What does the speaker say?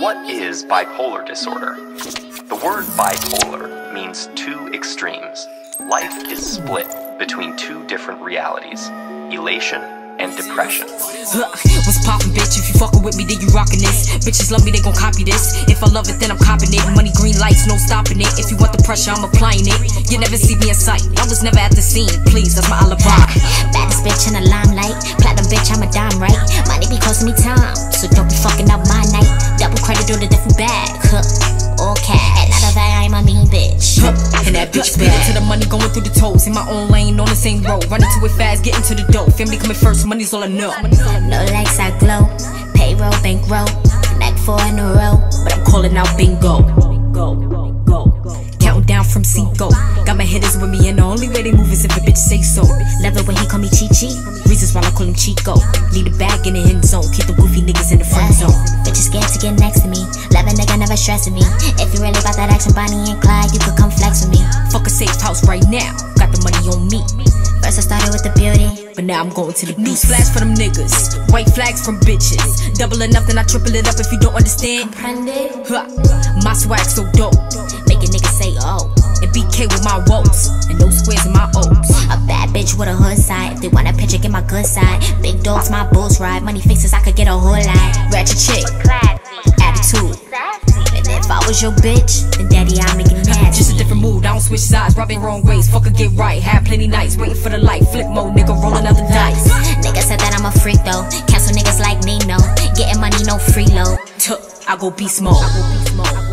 What is bipolar disorder? The word bipolar means two extremes. Life is split between two different realities, elation and depression. What's poppin', bitch? If you fuckin' with me, then you rockin' this. Bitches love me, they gon' copy this. If I love it, then I'm copping it. Money, green lights, no stopping it. If you want the pressure, I'm applying it. You never see me in sight, I was never at the scene. Please, that's my alibi. Baddest bitch in the limelight. Platinum bitch, I'm a dime, right? Money be costing me time, so don't be fucking up my night. Double credit on the different bag, all cash. Another bag, I'm a mean bitch. And that bitch bad. To the money going through the toes. In my own lane, on the same road. Running to it fast, getting to the dough. Family coming first, money's all I know. No legs, I glow. Payroll, bankroll. Neck 4 in a row. But I'm calling out bingo. Counting down from Cinco. Got my hitters with me, and the only way they move is if a bitch say so. Love it when he call me Chi-Chi. Reasons why I call him Chico. Leave the bag in the end zone. Keep the goofy niggas in the friend zone. Bitches scared to get next to me. Love a nigga, never stressing me. If you really about that action, Bonnie and Clyde, you could come flex with me. Fuck a safe house right now. Got the money on me. First I started with the beauty, but now I'm going to the news flash for them niggas. White flags from bitches. Double enough, then I triple it up if you don't understand. My swag so dope. Make a nigga say oh. And BK with my woes. And no squares in my O's. A bad bitch with a hood side. If they want a picture, get my good side. Big dogs, my bulls ride. Money faces, I could get a whole lot. Ratchet chick. Attitude. And if I was your bitch, then daddy, I'll make it nasty. Just a different mood, I don't switch sides. Robbing wrong ways, fuck or get right. Have plenty nights, waiting for the light. Flip mode, nigga, rolling out the dice. Nigga said that I'm a freak though. Cancel niggas like me, no. Getting money, no free load. I go beast mode.